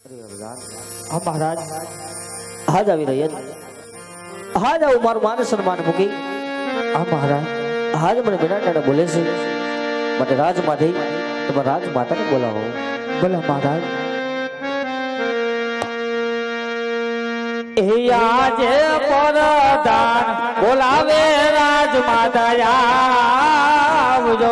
હા મહારાજ હાજ આવી રહ્યા હાજ આવું મારું માન સન્માન મૂકી હા મહારાજ હાજ મને વિનાટાને બોલે છે માટે રાજમાંથી તમારા રાજમાતાને બોલાવો બોલો મહારાજ એ આજે પરદાન બોલાવે રાજમાતા આવજો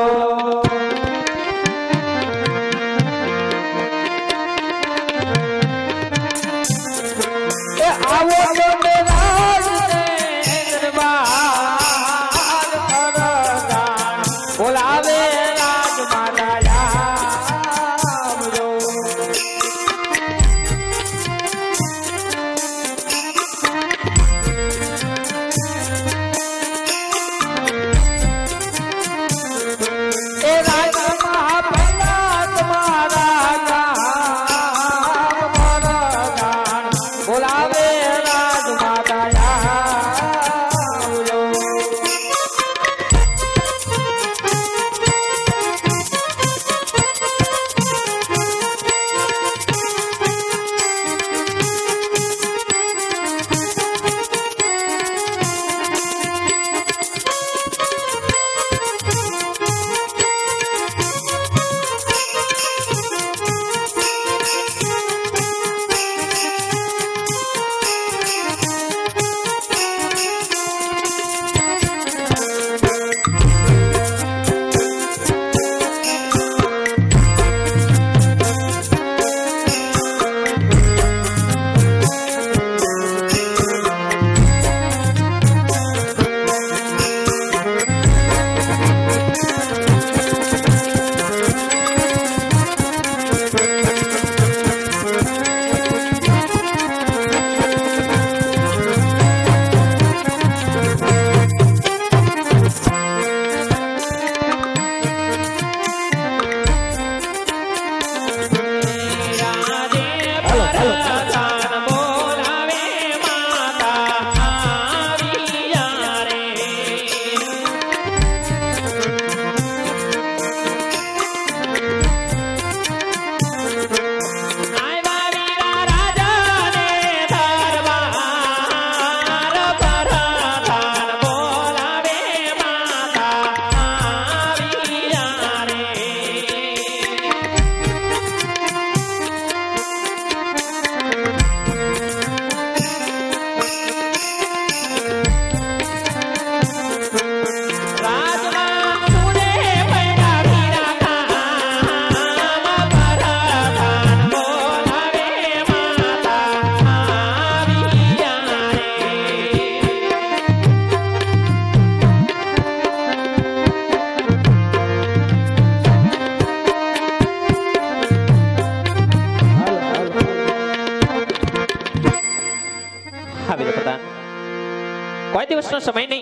समय नहीं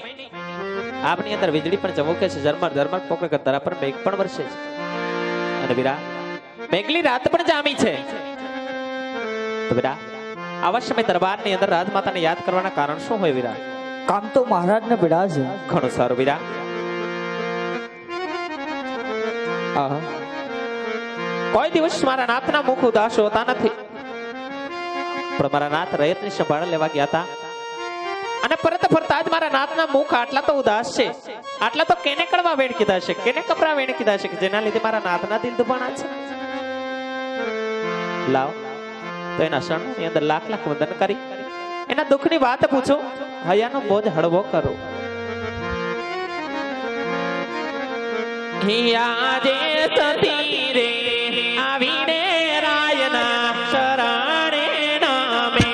आपनी अंदर वीजળી પણ ચમકે છે ઝરમર ઝરમર પોકળ કરતા પર મેઘ પણ વરસે છે અને વીરા મેઘલી રાત પણ જામી છે તો વીરા આવા સમય દરબારની અંદર રાજમાતાને યાદ કરવાના કારણ શું હોય વીરા કામ તો મહારાજને પીડા છે ઘણું સારું વીરા કોઈ દિવસ મારા નાથના મુખ ઉદાસ હોતા નથી પણ મારા નાથ રયતની સંભાળ લેવા ગયા હતા અને પરત ફરતા જ મારા નાથના મુખ આટલા તો ઉદાસ છે આટલા તો કેને કડવા વેણ કીધા છે કેને કપરા વેણ કીધા છે કે જેના લીધે મારા નાથના દિલ દુભાણા છે લાવ તો એના શરણની અંદર લાખ લાખ વંદન કરી એના દુઃખની વાત પૂછો હૈયાનો બોજ હળવો કરો હિયા જે સતી રે આવીને રાયના શરણે નામે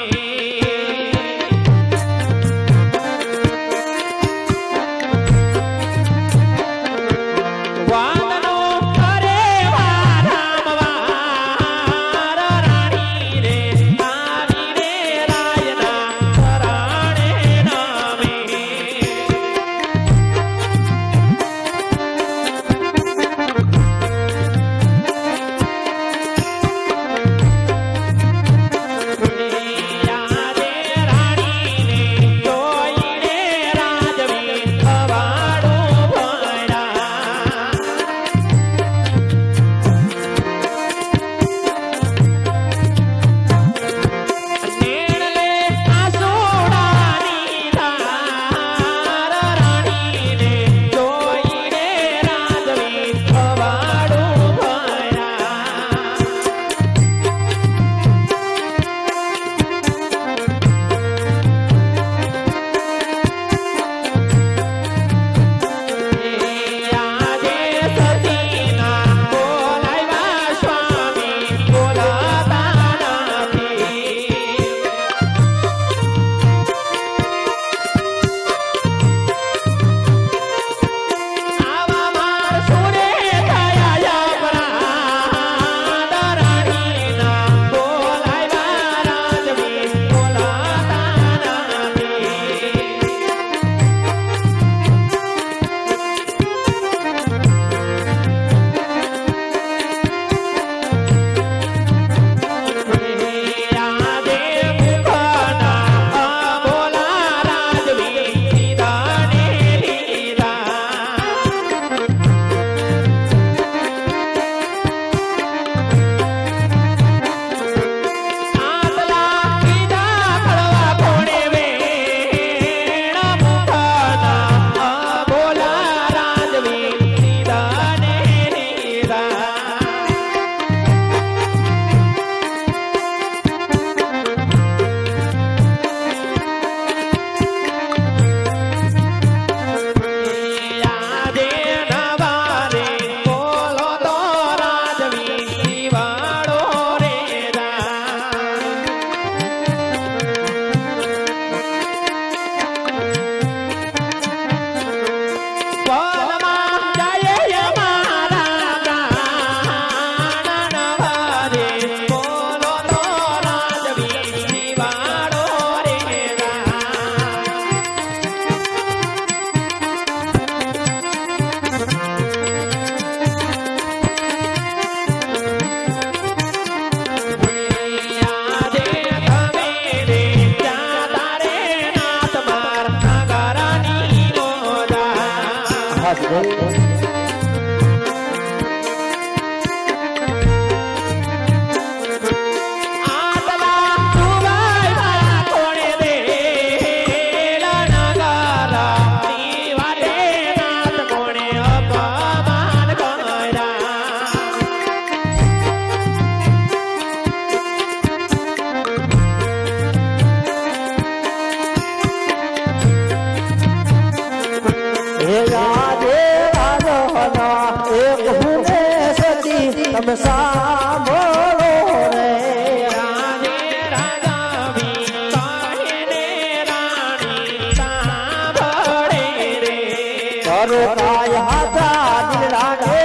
તમે સાંભળો રે રાજે રાજાવી કહીને રાણી સાંભળે રે કરો કાય હાથા દિલ રાગે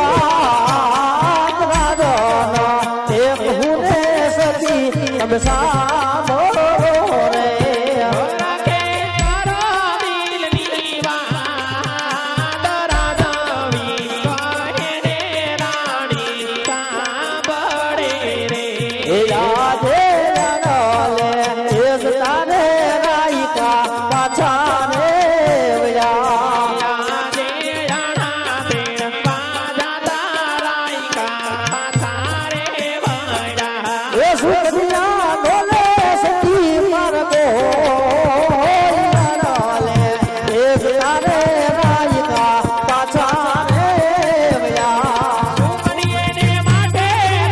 વાત રાજાનો એક હુને સતી તમે સાંભળો રે રાખે કરો દિલની વાત રાજાવી કહીને રાણી સાંભળે રે રાજે રાલે એસ તારે રાઈકા પાછા રે વ્યા રાજે રાણા તેર પાજા તારાઈ કા તારે વડા એ સુખિયા ડોલે સતી માર્ગો રાલે એસ તારે રાઈકા પાછા રે વ્યા સુમણીએ માટે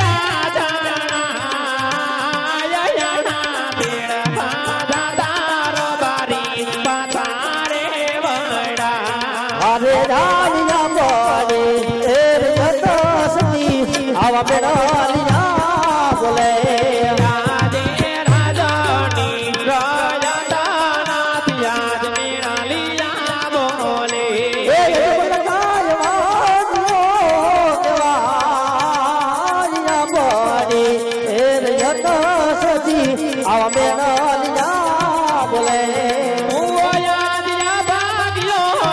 રાજાણા યયણા તેર પાજા તારો બારી પાથારે વડા અરે રાલિયા બોલે એ જતો સતી આવા બેડાલિયા બોલે રાજે રાજાની રાજાના યાદ મેળાલિયા બોલે એ બલકાય વાજો કેવાલિયા બોલે એ જતો સતી આવા બેડાલિયા બોલે ઉયાદિયા ભાગ્યો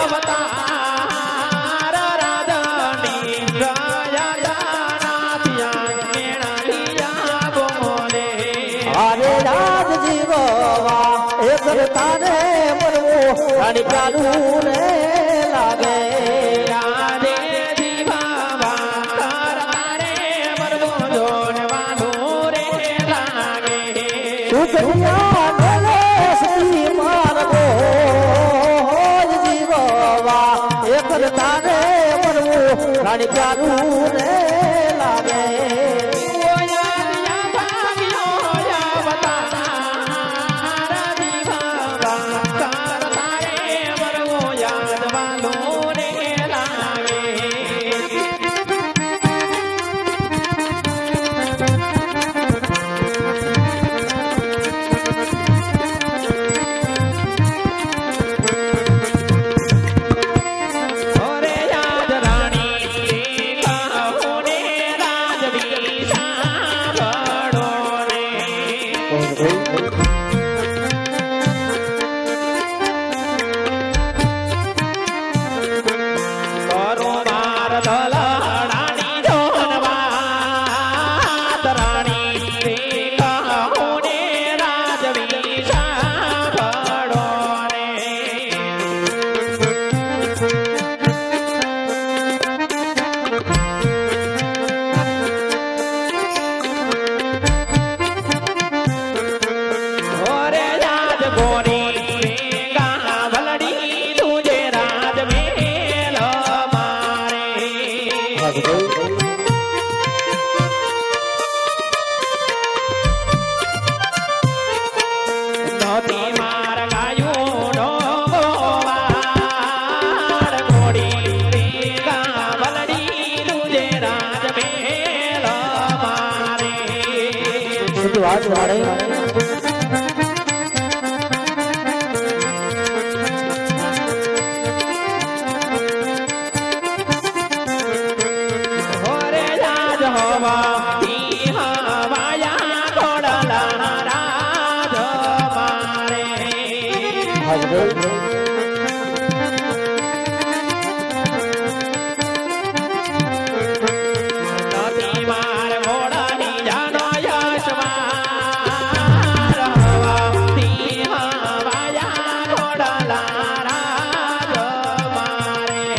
યાવતાર રાજાની રાજાના યાદ મેળાલિયા બોલે અરે રાજ જીવવા એ કરતાને મરવું રાણી પ્યારું રે લાગે રાજે દીવા તારે મરવો જોડવાનું રે લાગે સુખિયા ડોલે સતી માર્ગો જીવવા એ કરતાને મરવું રાણી પ્યારું રે લાગે ઓયાદિયા ભાગ્યો યાવતાર દીવા તારે મરવો યાદવાનું રે લાગે ઓરે યાદ રાણી કહો ને રાજવી સાંભળો ને કરો માર દલડાની જોનવાત રાણી કહો ને રાજવી સાંભળો ને ઓરે રાજ ગોરી ગાવલડી તુજે રાજ મેલ મારે નોતી માર ગાયું નો ગોવાળ ગોરી ગાવલડી તુજે રાજ મેલ મારે સતી વાત વાળે ઓરે રાજ હવા તી હવાયા ઘોડલા રાજ મારે નદી માર ઘોડાની જાનો યશમાર હવા તી હવાયા ઘોડલા રાજ મારે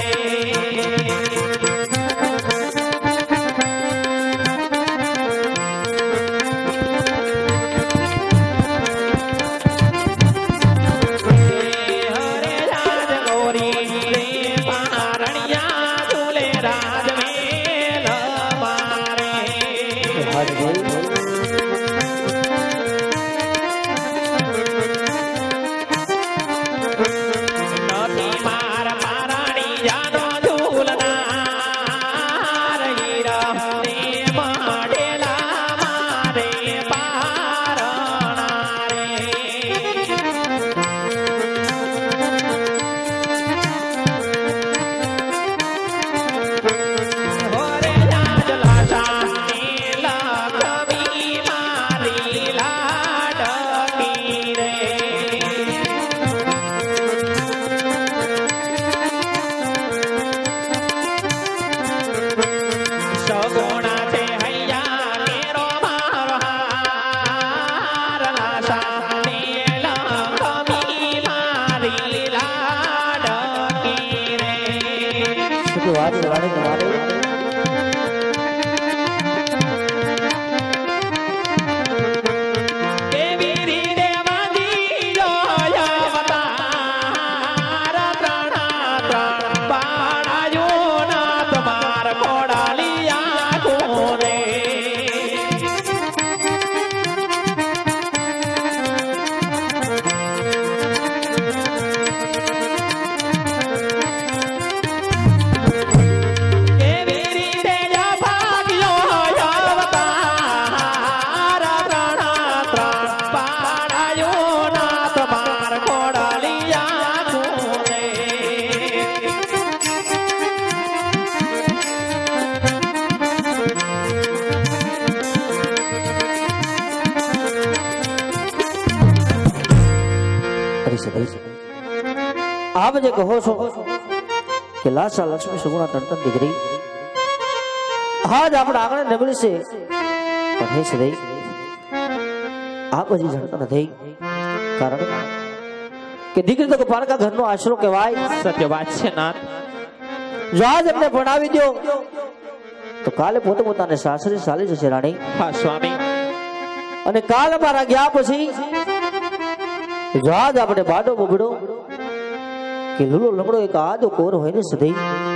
રાજ રાણી તમારે आप जे कहो छो कि लाशा लक्ष्मी सुगुणा तंतन दिगरी आज આપણે આંગણે નબળી છે પણ હે સદઈ आप હજી જણતા નથી કારણ કે દીકરી તો પારકા ઘરનો આશરો કહેવાય સત્ય વાત છે નાથ જો આજ એમને ભણાવી દો તો કાલે પોતે પોતાને સાસરી ચાલી જશે રાણી હા સ્વામી અને કાલ મારા ગયા પછી જો આજ આપણે બાડો બબડો કે લૂલો લંગડો એક આદો કોર હોય ને સધી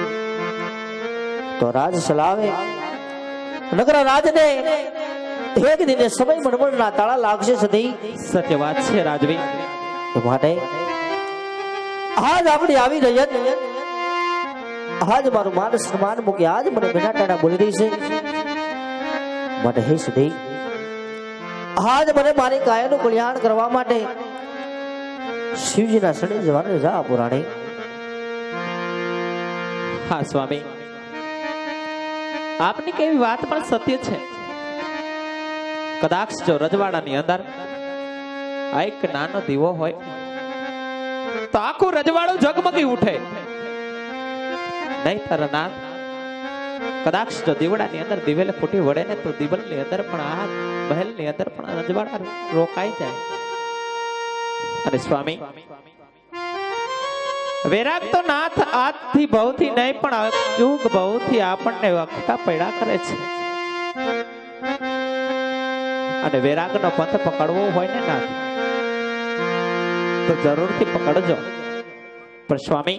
તો રાજ સલાવે નગરા રાજને એક દિને સમય મણમણના તાળા લાગશે સધી સત્ય વાત છે રાજવી એ માટે આજ આપણી આવી રયત આજ મારું માન સન્માન મૂકી આજ મને બેના ટાણા બોલી રહી છે માટે હે સધી આજ મને મારી કાયાનું કલ્યાણ કરવા માટે શિવજીના સડે જવાને જા પુરાણી હા સ્વામી આપની કેવી વાત પણ સત્ય છે કદાચ જો રજવાડાની અંદર એક નાનો દીવો હોય તો આખું રજવાડું ઝગમગી ઉઠે નહીતર નાથ કદાચ જો દીવડાની અંદર દિવેલ ફૂટી વળે ને તો દિવેલની અંદર પણ આ મહેલની અંદર પણ રજવાડા રોકાઈ જાય અને સ્વામી વૈરાગ તો નાથ આજથી બહુથી નહીં પણ યુગ બહુથી આપણને વખતા પડ્યા કરે છે અને વૈરાગનો પંથ પકડવો હોય ને નાથ તો જરૂરથી પકડજો પણ સ્વામી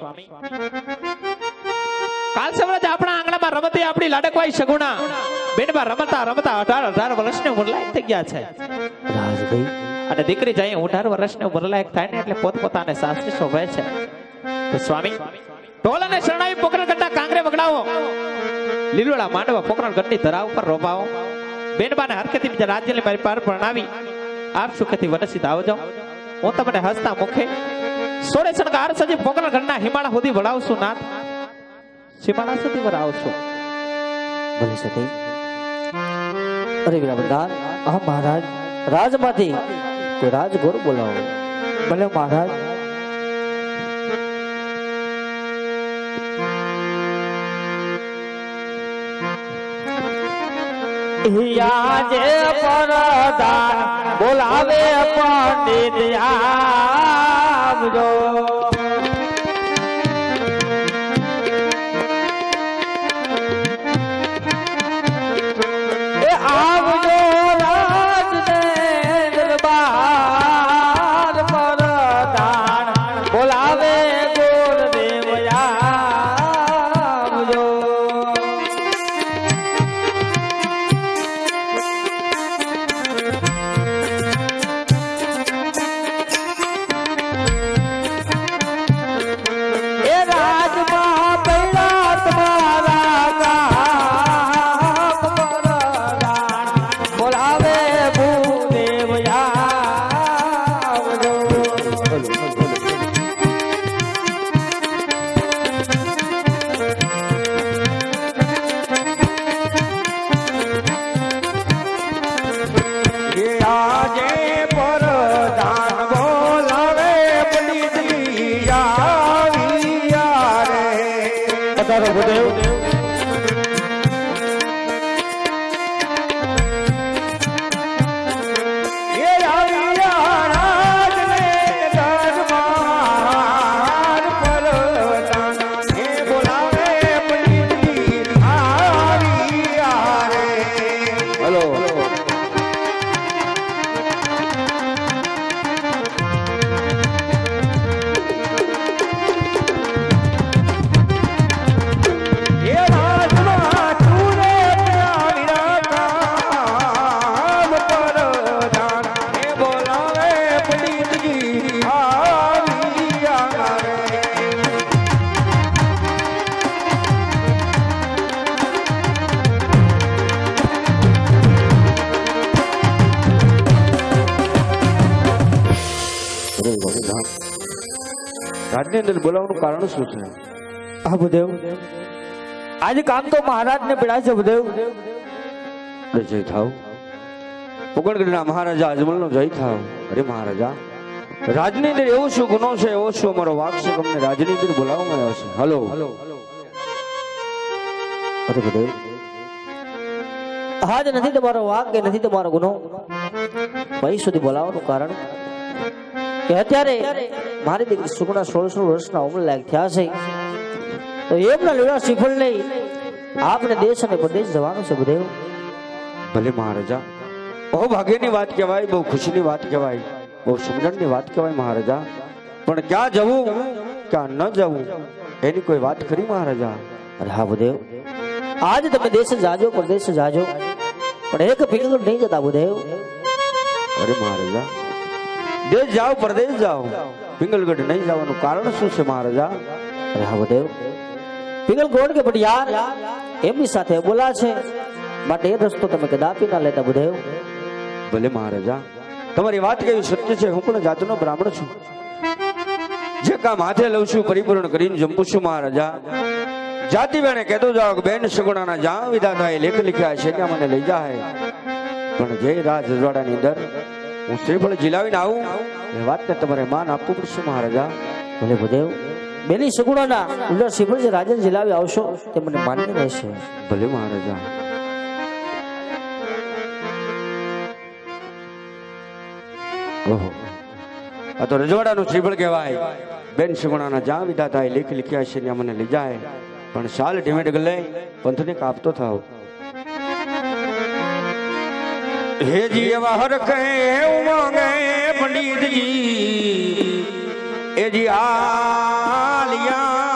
કાલ સવારે આપણા આંગણામાં રમતી આપણી લાડકવાઈ સગુણા બેનબા રમતા રમતા 18 વર્ષની ઉંમર લાયક થઈ ગયા છે રાજભાઈ અને દીકરી જાય 18 વર્ષની ઉંમર લાયક થાય ને એટલે પોતપોતાને સાસરી શોભે છે તો સ્વામી ઢોલ અને શરણાઈ પોકરણ કરતા કાંગરે વગડાવો લીલોડા માંડવા પોકરણ ગઢની ધરા ઉપર રોપાવો બેનબાને હરકેથી બીજા રાજ્યની મારી પાર પ્રણાવી આપ સુખેથી વનસિત આવજો હું તમને હસતા મુખે સોળે શણગાર સજી પોકરણ ગઢના હિમાળા સુધી વળાવશું નાથ હિમાળા સુધી વળાવશું ભલે સતી અરે વિના પ્રધાન આ મહારાજ રાજમાંથી કોઈ રાજગોર બોલાવો ભલે મહારાજ આજે પરદાન બોલાવે પંડિત આવજો એ આવજો રાજને દરબાર પરદાન બોલાવે ગોરદેવ આવજો અરે ગોવિંદા, રાજની અંદર બોલાવવાનું કારણ શું છે? હા ભૂદેવ, આજે કામ તો મહારાજને પીડાય છે ભૂદેવ. અરે જય થાવ, પોકણગઢના મહારાજા અજમલનો જય થાવ. અરે મહારાજા, રાજની અંદર એવો શું ગુનો છે, એવો શું અમારો વાક છે, તમને રાજની અંદર બોલાવવામાં આવ્યો છે? હલો. અરે ભૂદેવ, આજ નથી તમારો વાક કે નથી તમારો ગુનો. અહીં સુધી બોલાવવાનું કારણ કે અત્યારે મારી દીકરી સુગુણા 16 વર્ષના ઉંમર લાયક થયા છે, તો એમના લીલા શ્રીફળ લઈ આપણે દેશ અને પ્રદેશ જવાનું છે ભૂદેવ. ભલે મહારાજા, બહુ ભાગ્યની વાત કહેવાય, બહુ ખુશીની વાત કહેવાય, બહુ સમજણની વાત કહેવાય મહારાજા. પણ ક્યાં જવું ક્યાં ન જવું એની કોઈ વાત કરી મહારાજા? અરે હા ભૂદેવ, આજ તમે દેશ જાજો પ્રદેશ જાજો, પણ એક પિંગળ નહીં જતા ભૂદેવ. અરે મહારાજા, દેશ જાઓ પ્રદેશ જાઓ, પિંગલગઢ નહીં જવાનું કારણ શું છે મહારાજા? અરે હા ભૂદેવ, પિંગલગઢ કે ભટિયાર એમની સાથે બોલા છે, માટે એ રસ્તો તમે કદાપી ના લેતા ભૂદેવ. ભલે મહારાજા, તમારી વાત કેવી સત્ય છે. હું પણ જાતનો બ્રાહ્મણ છું, જે કામ હાથે લઉં છું પરિપૂર્ણ કરીને જંપું છું મહારાજા. જાતિ બેને કહેતો જાઓ કે બેન સગુણાના જ્યાં વિધાતા એ લેખ લખ્યા છે ત્યાં મને લઈ જાય, પણ જે રાજ રજવાડાની અંદર હું શ્રીફળ ઝીલાવીને આવું એ વાતને તમારે માન આપવું પડશે મહારાજા. ભલે ભૂદેવ, બેની સગુણાના ઉલ્લા શ્રીફળ જે રાજન જિલાવી આવશો તે મને માન્ય રહેશે. ભલે મહારાજા. ઓહો, આ તો રજવાડાનું શ્રીફળ કહેવાય. બેન સગુણાના જ્યાં વિધાતા એ લેખ લખ્યા છે ત્યાં મને લઈ જાય, પણ શાલ ઢીમે ડગલે પંથને કાપતો થાવ. હેજી એવા હરખે ઉમંગે પંડિતજી એજી આલિયા